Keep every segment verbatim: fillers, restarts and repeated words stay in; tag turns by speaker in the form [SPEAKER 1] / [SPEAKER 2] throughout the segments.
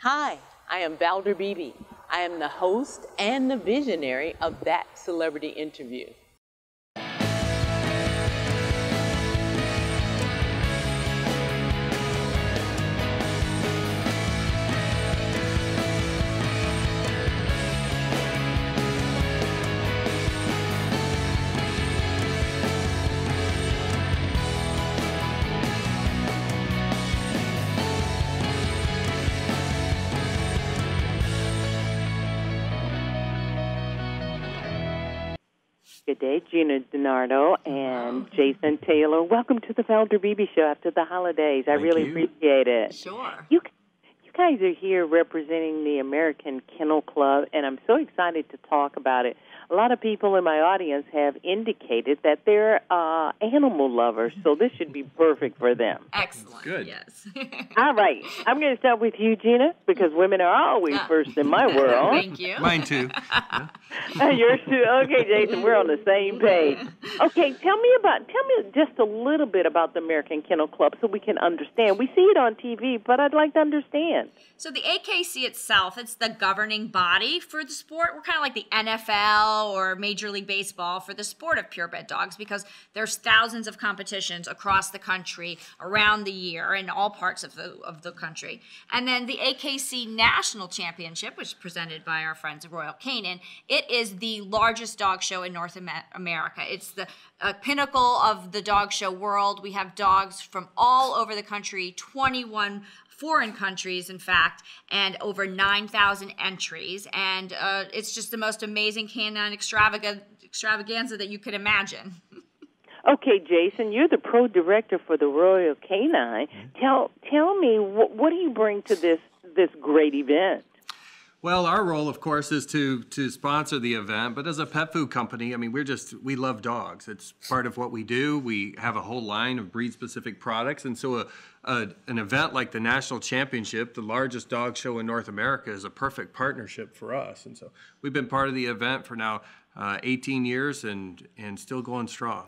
[SPEAKER 1] Hi, I am Valder Beebe. I am the host and the visionary of That Celebrity Interview.
[SPEAKER 2] Good day, Gina DiNardo and Jason Taylor. Welcome to the Valder Beebe Show after the holidays. I
[SPEAKER 3] Thank
[SPEAKER 2] really
[SPEAKER 3] you.
[SPEAKER 2] appreciate it.
[SPEAKER 4] Sure.
[SPEAKER 2] You, you guys are here representing the American Kennel Club, and I'm so excited to talk about it. A lot of people in my audience have indicated that they're uh, animal lovers, so this should be perfect for them.
[SPEAKER 4] Excellent.
[SPEAKER 3] Good.
[SPEAKER 4] Yes.
[SPEAKER 2] All right. I'm going to start with you, Gina, because women are always first in my world.
[SPEAKER 4] Thank you.
[SPEAKER 3] Mine too.
[SPEAKER 2] Yours too. Okay, Jason, we're on the same page. Okay, tell me about, tell me just a little bit about the American Kennel Club so we can understand. We see it on T V, but I'd like to understand.
[SPEAKER 4] So the A K C itself, it's the governing body for the sport. We're kind of like the N F L or Major League Baseball for the sport of purebred dogs because there's thousands of competitions across the country around the year in all parts of the of the country. And then the A K C National Championship, which is presented by our friends at Royal Canin, it is the largest dog show in North America. It's the uh, pinnacle of the dog show world. We have dogs from all over the country, twenty-one foreign countries, in fact, and over nine thousand entries. And uh, it's just the most amazing canine extravaga- extravaganza that you could imagine.
[SPEAKER 2] Okay, Jason, you're the pro director for the Royal Canine. Tell tell me, what, what do you bring to this this great event?
[SPEAKER 3] Well, our role, of course, is to to sponsor the event. But as a pet food company, I mean, we're just we love dogs. It's part of what we do. We have a whole line of breed-specific products, and so a, a an event like the National Championship, the largest dog show in North America, is a perfect partnership for us. And so we've been part of the event for now uh, eighteen years, and and still going strong.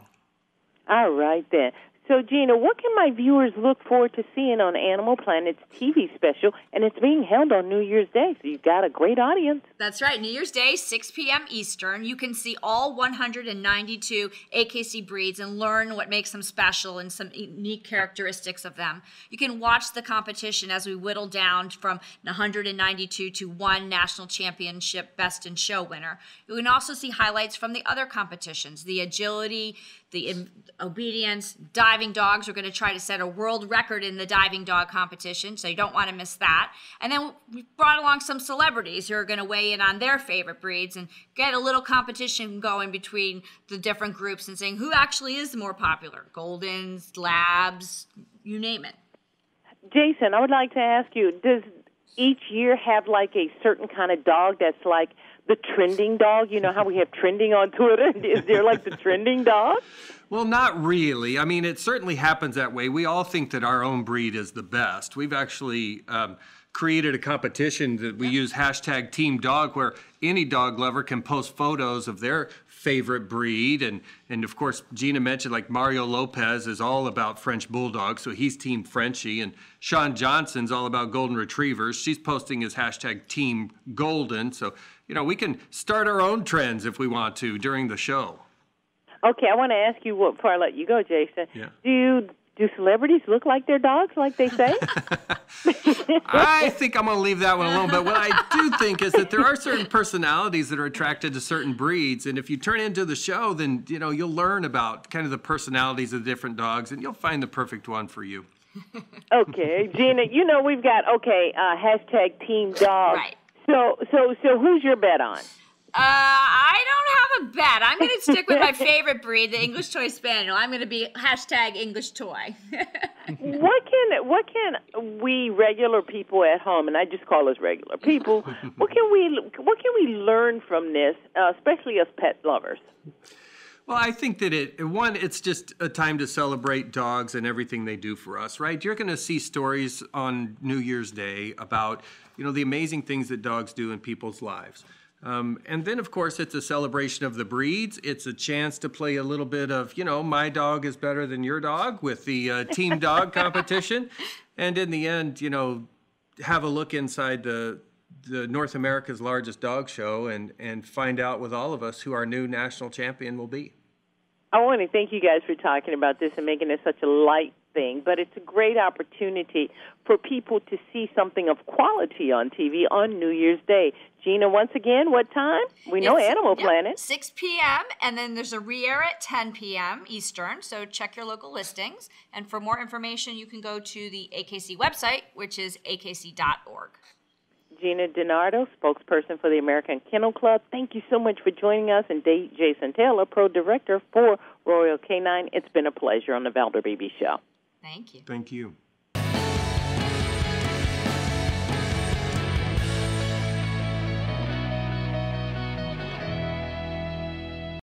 [SPEAKER 2] All right, then. So, Gina, what can my viewers look forward to seeing on Animal Planet's T V special? And it's being held on New Year's Day, so you've got a great audience.
[SPEAKER 4] That's right. New Year's Day, six p.m. Eastern. You can see all one hundred ninety-two A K C breeds and learn what makes them special and some unique characteristics of them. You can watch the competition as we whittle down from one hundred ninety-two to one national championship best in show winner. You can also see highlights from the other competitions, the agility, the obedience. Diving dogs are going to try to set a world record in the diving dog competition, so you don't want to miss that. And then we brought along some celebrities who are going to weigh in on their favorite breeds and get a little competition going between the different groups and saying who actually is the more popular. Goldens, Labs, you name it.
[SPEAKER 2] Jason, I would like to ask you, does each year have like a certain kind of dog that's like the trending dog? You know how we have trending on Twitter? Is there like the trending dog?
[SPEAKER 3] Well, not really. I mean, it certainly happens that way. We all think that our own breed is the best. We've actually um, created a competition that we use hashtag Team Dog, where any dog lover can post photos of their favorite breed. And, and of course, Gina mentioned like Mario Lopez is all about French Bulldogs, so he's Team Frenchie. And Sean Johnson's all about Golden Retrievers. She's posting his hashtag Team Golden. So, you know, we can start our own trends if we want to during the show.
[SPEAKER 2] Okay, I want to ask you what, before I let you go, Jason.
[SPEAKER 3] Yeah.
[SPEAKER 2] Do you, do celebrities look like their dogs, like they say?
[SPEAKER 3] I think I'm going to leave that one alone. But what I do think is that there are certain personalities that are attracted to certain breeds. And if you turn into the show, then, you know, you'll learn about kind of the personalities of the different dogs, and you'll find the perfect one for you.
[SPEAKER 2] Okay, Gina, you know we've got, okay, uh, hashtag Team Dog.
[SPEAKER 4] Right.
[SPEAKER 2] So, so, so who's your bet on?
[SPEAKER 4] Uh, I don't have a bet. I'm going to stick with my favorite breed, the English Toy Spaniel. I'm going to be hashtag English Toy.
[SPEAKER 2] What can what can we regular people at home, and I just call us regular people, what can we what can we learn from this, uh, especially as pet lovers?
[SPEAKER 3] Well, I think that it, one, it's just a time to celebrate dogs and everything they do for us, right? You're going to see stories on New Year's Day about, you know, the amazing things that dogs do in people's lives. Um, and then, of course, it's a celebration of the breeds. It's a chance to play a little bit of, you know, my dog is better than your dog with the uh, Team Dog competition. And in the end, you know, have a look inside the the North America's largest dog show and, and find out with all of us who our new national champion will be.
[SPEAKER 2] I want to thank you guys for talking about this and making it such a light thing, but it's a great opportunity for people to see something of quality on T V on New Year's Day. Gina, once again, what time? We know
[SPEAKER 4] It's-
[SPEAKER 2] Animal
[SPEAKER 4] yep,
[SPEAKER 2] Planet.
[SPEAKER 4] six p.m. and then there's a re-air at ten p.m. Eastern, so check your local listings. And for more information, you can go to the A K C website, which is a k c dot org.
[SPEAKER 2] Gina DiNardo, spokesperson for the American Kennel Club. Thank you so much for joining us, and Dave Jason Taylor, Pro Director for Royal Canine. It's been a pleasure on the Valder Beebe Show.
[SPEAKER 4] Thank you.
[SPEAKER 3] Thank you.